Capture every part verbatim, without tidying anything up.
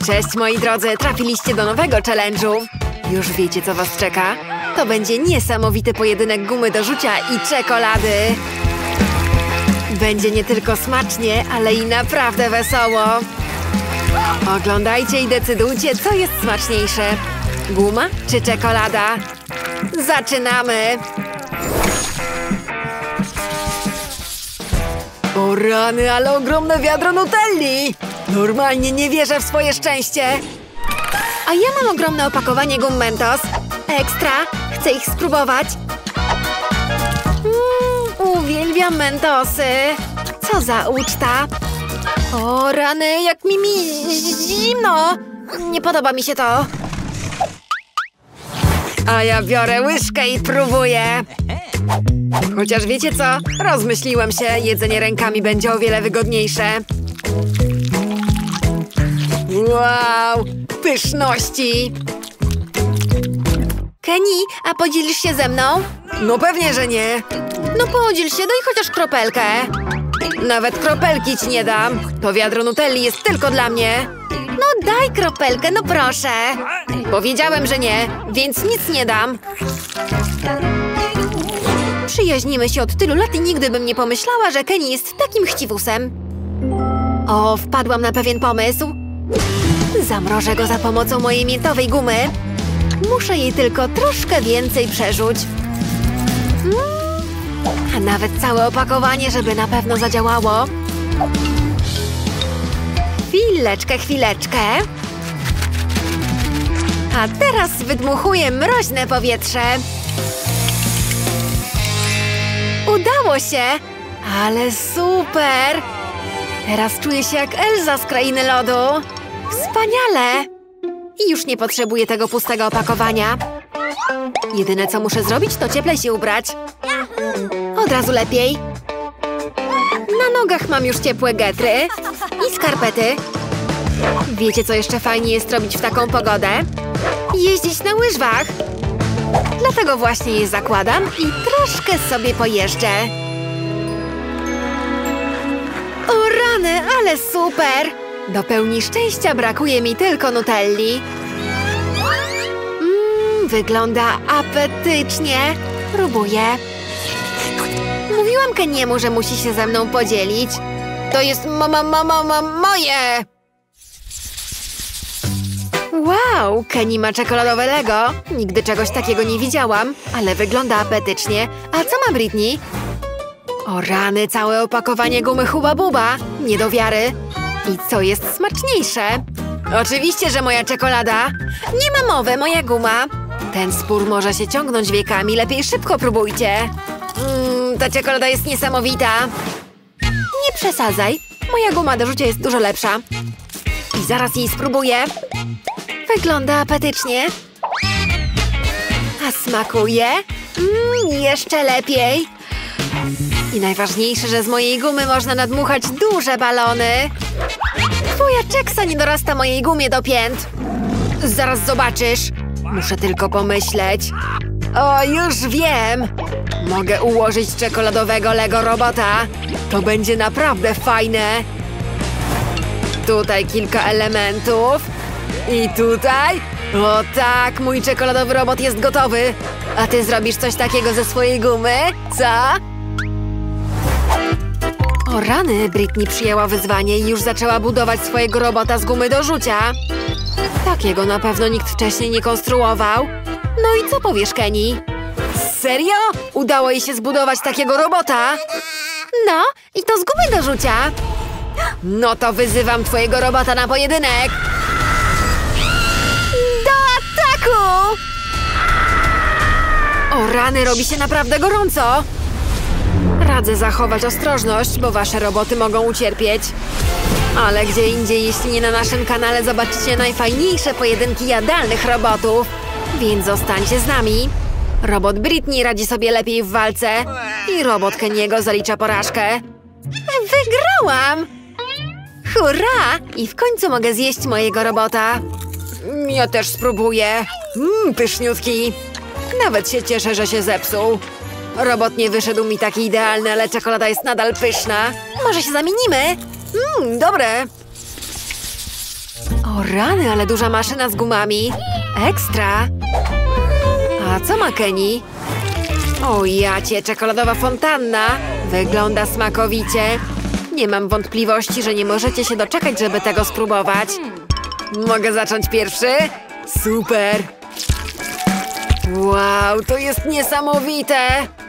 Cześć moi drodzy, trafiliście do nowego challenge'u. Już wiecie co was czeka? To będzie niesamowity pojedynek gumy do rzucia i czekolady. Będzie nie tylko smacznie, ale i naprawdę wesoło. Oglądajcie i decydujcie, co jest smaczniejsze. Guma czy czekolada? Zaczynamy! O rany, ale ogromne wiadro Nutelli! Normalnie nie wierzę w swoje szczęście. A ja mam ogromne opakowanie gum Mentos. Ekstra! Chcę ich spróbować. Mm, uwielbiam Mentosy. Co za uczta. O rany, jak mi, mi zimno. Nie podoba mi się to. A ja biorę łyżkę i próbuję. Chociaż wiecie co? Rozmyśliłem się, jedzenie rękami będzie o wiele wygodniejsze. Wow! Pyszności! Kenny, a podzielisz się ze mną? No pewnie, że nie. No podziel się, daj chociaż kropelkę. Nawet kropelki ci nie dam. To wiadro Nutelli jest tylko dla mnie. No daj kropelkę, no proszę. Powiedziałem, że nie, więc nic nie dam. Przyjaźnimy się od tylu lat i nigdy bym nie pomyślała, że Kenny jest takim chciwusem. O, wpadłam na pewien pomysł. Zamrożę go za pomocą mojej miętowej gumy. Muszę jej tylko troszkę więcej przerzuć. Mm. A nawet całe opakowanie, żeby na pewno zadziałało. Chwileczkę, chwileczkę. A teraz wydmuchuję mroźne powietrze. Udało się! Ale super! Teraz czuję się jak Elza z Krainy Lodu. Wspaniale! I już nie potrzebuję tego pustego opakowania. Jedyne co muszę zrobić, to cieplej się ubrać. Od razu lepiej. Na nogach mam już ciepłe getry i skarpety. Wiecie co jeszcze fajnie jest robić w taką pogodę? Jeździć na łyżwach. Dlatego właśnie je zakładam i troszkę sobie pojeżdżę. O rany, ale super! Do pełni szczęścia brakuje mi tylko Nutelli. Mmm, wygląda apetycznie. Próbuję. Mówiłam Kenny'emu, że musi się ze mną podzielić. To jest mama, mama, mama, moje! Wow, Kenny ma czekoladowe Lego. Nigdy czegoś takiego nie widziałam, ale wygląda apetycznie. A co ma Britney? O rany, całe opakowanie gumy Huba Buba. Nie do wiary. I co jest smaczniejsze? Oczywiście, że moja czekolada. Nie ma mowy, moja guma. Ten spór może się ciągnąć wiekami, lepiej szybko próbujcie. Mmm, ta czekolada jest niesamowita. Nie przesadzaj, moja guma do rzucia jest dużo lepsza. I zaraz jej spróbuję. Wygląda apetycznie. A smakuje? Mmm, jeszcze lepiej. I najważniejsze, że z mojej gumy można nadmuchać duże balony. Twoja czeksa nie dorasta mojej gumie do pięt. Zaraz zobaczysz. Muszę tylko pomyśleć. O, już wiem. Mogę ułożyć czekoladowego Lego robota. To będzie naprawdę fajne. Tutaj kilka elementów. I tutaj. O tak, mój czekoladowy robot jest gotowy. A ty zrobisz coś takiego ze swojej gumy? Co? O rany, Britney przyjęła wyzwanie i już zaczęła budować swojego robota z gumy do rzucia. Takiego na pewno nikt wcześniej nie konstruował. No i co powiesz, Kenny? Serio? Udało jej się zbudować takiego robota? No, i to z gumy do rzucia. No to wyzywam twojego robota na pojedynek. Do ataku! O rany, robi się naprawdę gorąco. Radzę zachować ostrożność, bo wasze roboty mogą ucierpieć. Ale gdzie indziej, jeśli nie na naszym kanale, zobaczycie najfajniejsze pojedynki jadalnych robotów. Więc zostańcie z nami. Robot Britney radzi sobie lepiej w walce. I robot Kenny'ego zalicza porażkę. Wygrałam! Hurra! I w końcu mogę zjeść mojego robota. Ja też spróbuję. Mmm, pyszniutki. Nawet się cieszę, że się zepsuł. Robot nie wyszedł mi taki idealny, ale czekolada jest nadal pyszna. Może się zamienimy? Mmm, dobre. O rany, ale duża maszyna z gumami. Ekstra. A co ma Kenny? O jacie, czekoladowa fontanna. Wygląda smakowicie. Nie mam wątpliwości, że nie możecie się doczekać, żeby tego spróbować. Mogę zacząć pierwszy? Super! Wow, to jest niesamowite!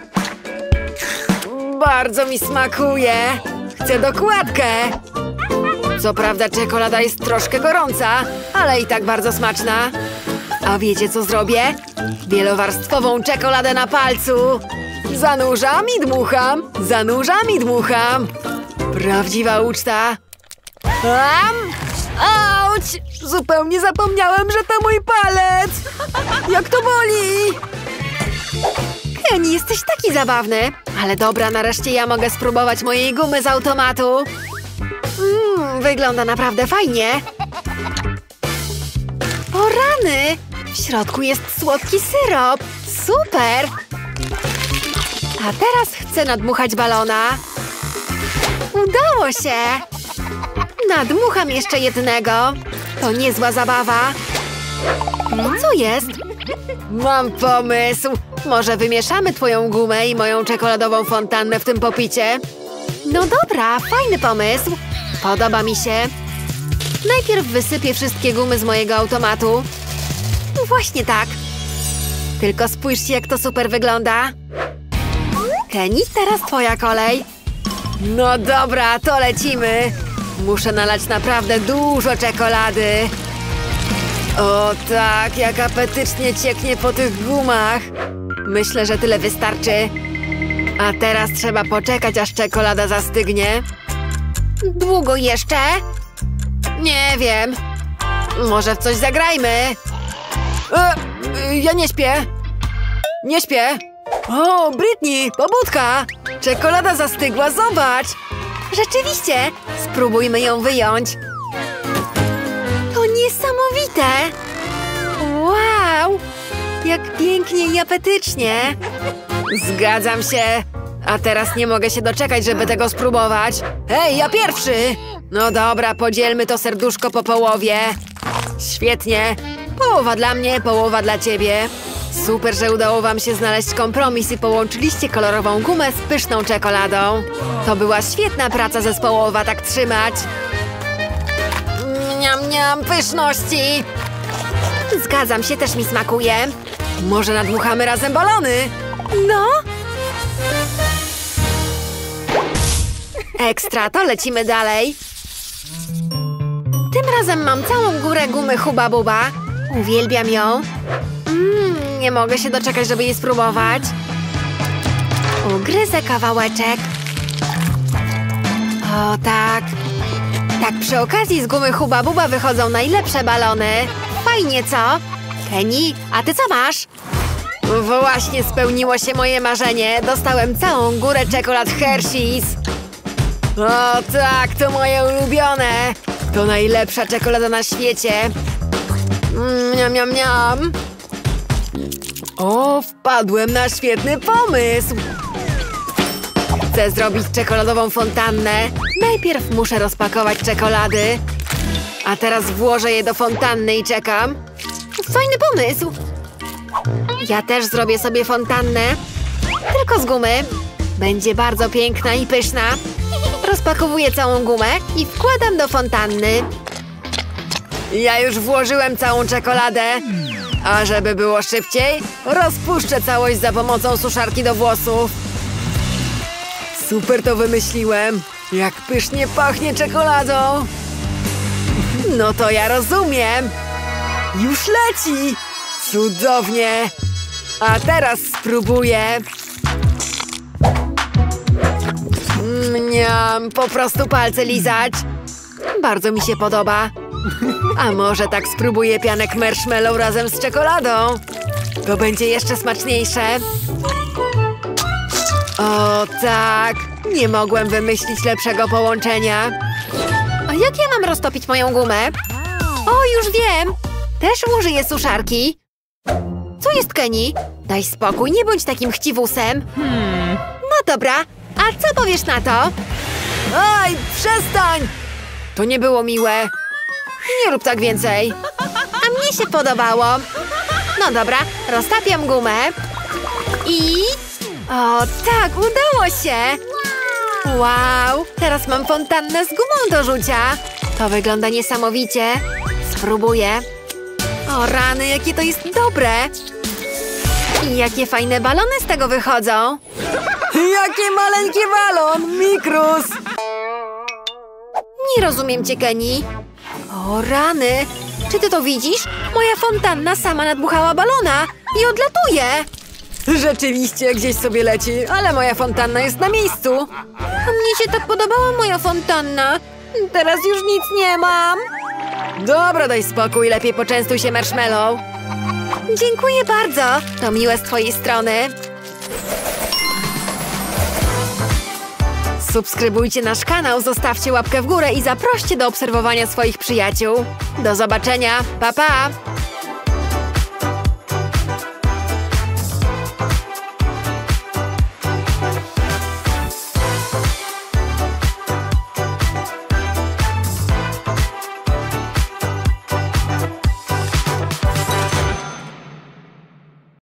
Bardzo mi smakuje! Chcę dokładkę! Co prawda czekolada jest troszkę gorąca, ale i tak bardzo smaczna. A wiecie, co zrobię? Wielowarstwową czekoladę na palcu! Zanurzam i dmucham! Zanurzam i dmucham! Prawdziwa uczta! Am! Auć! Zupełnie zapomniałem, że to mój palec! Jak to boli! Kenny, jesteś taki zabawny! Ale dobra, nareszcie ja mogę spróbować mojej gumy z automatu. Mmm, wygląda naprawdę fajnie. O rany! W środku jest słodki syrop. Super! A teraz chcę nadmuchać balona. Udało się! Nadmucham jeszcze jednego. To niezła zabawa. Co jest? Mam pomysł. Może wymieszamy twoją gumę i moją czekoladową fontannę w tym popicie? No dobra, fajny pomysł. Podoba mi się. Najpierw wysypię wszystkie gumy z mojego automatu. Właśnie tak. Tylko spójrzcie, jak to super wygląda. Kenny, teraz twoja kolej. No dobra, to lecimy. Muszę nalać naprawdę dużo czekolady. O tak, jak apetycznie cieknie po tych gumach. Myślę, że tyle wystarczy. A teraz trzeba poczekać, aż czekolada zastygnie. Długo jeszcze? Nie wiem. Może w coś zagrajmy? E, ja nie śpię. Nie śpię. O, Britney, pobudka. Czekolada zastygła, zobacz. Rzeczywiście. Spróbujmy ją wyjąć. To niesamowite. Wow. Jak pięknie i apetycznie. Zgadzam się. A teraz nie mogę się doczekać, żeby tego spróbować. Hej, ja pierwszy! No dobra, podzielmy to serduszko po połowie. Świetnie. Połowa dla mnie, połowa dla ciebie. Super, że udało wam się znaleźć kompromis i połączyliście kolorową gumę z pyszną czekoladą. To była świetna praca zespołowa, tak trzymać. Mniam, mniam, pyszności. Zgadzam się, też mi smakuje. Może nadmuchamy razem balony? No. Ekstra, to lecimy dalej. Tym razem mam całą górę gumy Hubba Bubba. Uwielbiam ją. Mm, nie mogę się doczekać, żeby jej spróbować. Ugryzę kawałeczek. O tak. Tak przy okazji z gumy Hubba Bubba wychodzą najlepsze balony. Fajnie, co? Kenny, a ty co masz? Właśnie spełniło się moje marzenie. Dostałem całą górę czekolad Hershey's. O tak, to moje ulubione. To najlepsza czekolada na świecie. Miam, miam, miam. O, wpadłem na świetny pomysł. Chcę zrobić czekoladową fontannę. Najpierw muszę rozpakować czekolady. A teraz włożę je do fontanny i czekam. Fajny pomysł. Ja też zrobię sobie fontannę. Tylko z gumy. Będzie bardzo piękna i pyszna. Rozpakowuję całą gumę i wkładam do fontanny. Ja już włożyłem całą czekoladę. A żeby było szybciej, rozpuszczę całość za pomocą suszarki do włosów. Super to wymyśliłem. Jak pysznie pachnie czekoladą. No to ja rozumiem. Już leci. Cudownie. A teraz spróbuję. Mniam, po prostu palce lizać. Bardzo mi się podoba. A może tak spróbuję pianek marshmallow razem z czekoladą? To będzie jeszcze smaczniejsze. O tak, nie mogłem wymyślić lepszego połączenia. A jak ja mam roztopić moją gumę? O, już wiem. Też użyję suszarki. Co jest, Kenny? Daj spokój, nie bądź takim chciwusem. Hmm. No dobra, a co powiesz na to? Oj, przestań! To nie było miłe. Nie rób tak więcej. A mnie się podobało. No dobra, roztapiam gumę. I... O, tak, udało się. Wow, teraz mam fontannę z gumą do rzucia. To wygląda niesamowicie. Spróbuję. O rany, jakie to jest dobre. I jakie fajne balony z tego wychodzą. Jaki maleńki balon, Mikrus. Nie rozumiem cię, Kenny. O rany. Czy ty to widzisz? Moja fontanna sama nadmuchała balona i odlatuje. Rzeczywiście, gdzieś sobie leci, ale moja fontanna jest na miejscu. A mnie się tak podobała moja fontanna. Teraz już nic nie mam. Dobra, daj spokój, lepiej poczęstuj się marshmallow. Dziękuję bardzo, to miłe z twojej strony. Subskrybujcie nasz kanał, zostawcie łapkę w górę i zaproście do obserwowania swoich przyjaciół. Do zobaczenia, pa pa!